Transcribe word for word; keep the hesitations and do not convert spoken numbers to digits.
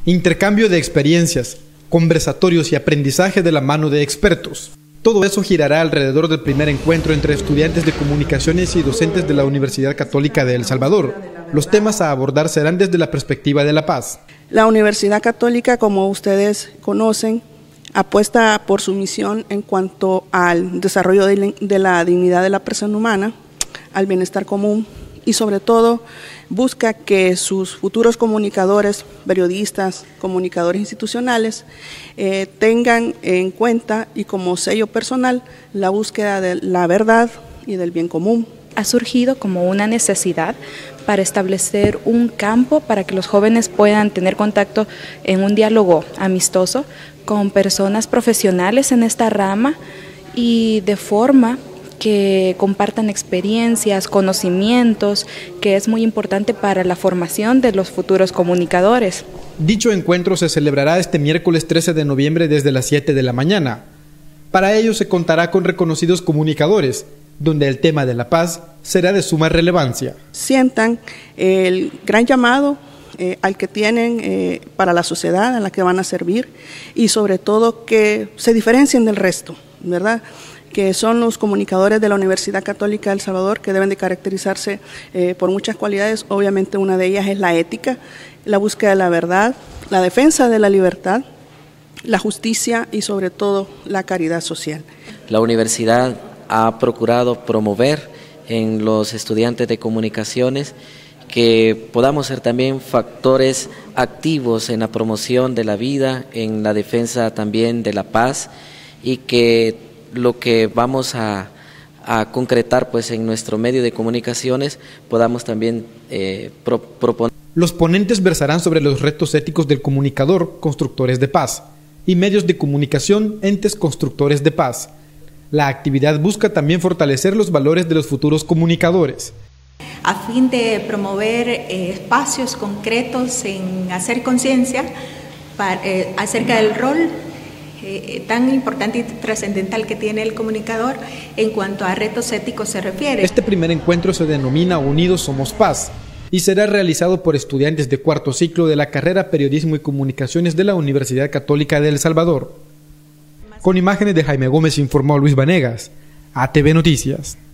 intercambio de experiencias, conversatorios y aprendizaje de la mano de expertos. Todo eso girará alrededor del primer encuentro entre estudiantes de comunicaciones y docentes de la Universidad Católica de El Salvador. Los temas a abordar serán desde la perspectiva de la paz. La Universidad Católica, como ustedes conocen, apuesta por su misión en cuanto al desarrollo de la dignidad de la persona humana, al bienestar común y sobre todo busca que sus futuros comunicadores, periodistas, comunicadores institucionales eh, tengan en cuenta y como sello personal la búsqueda de la verdad y del bien común. Ha surgido como una necesidad para establecer un campo para que los jóvenes puedan tener contacto en un diálogo amistoso con personas profesionales en esta rama y de forma que compartan experiencias, conocimientos, que es muy importante para la formación de los futuros comunicadores. Dicho encuentro se celebrará este miércoles trece de noviembre desde las siete de la mañana. Para ello se contará con reconocidos comunicadores, donde el tema de la paz será de suma relevancia. Sientan el gran llamado eh, al que tienen eh, para la sociedad, a la que van a servir, y sobre todo que se diferencien del resto, ¿verdad?, que son los comunicadores de la Universidad Católica de El Salvador, que deben de caracterizarse eh, por muchas cualidades. Obviamente una de ellas es la ética, la búsqueda de la verdad, la defensa de la libertad, la justicia y sobre todo la caridad social. La universidad ha procurado promover en los estudiantes de comunicaciones que podamos ser también factores activos en la promoción de la vida, en la defensa también de la paz, y que lo que vamos a, a concretar pues en nuestro medio de comunicaciones podamos también eh, pro, proponer. Los ponentes versarán sobre los retos éticos del comunicador, constructores de paz, y medios de comunicación, entes constructores de paz. La actividad busca también fortalecer los valores de los futuros comunicadores, a fin de promover eh, espacios concretos en hacer conciencia eh, acerca del rol Eh, tan importante y trascendental que tiene el comunicador en cuanto a retos éticos se refiere. Este primer encuentro se denomina Unidos Somos Paz y será realizado por estudiantes de cuarto ciclo de la carrera Periodismo y Comunicaciones de la Universidad Católica de El Salvador. Con imágenes de Jaime Gómez informó Luis Vanegas, A T V Noticias.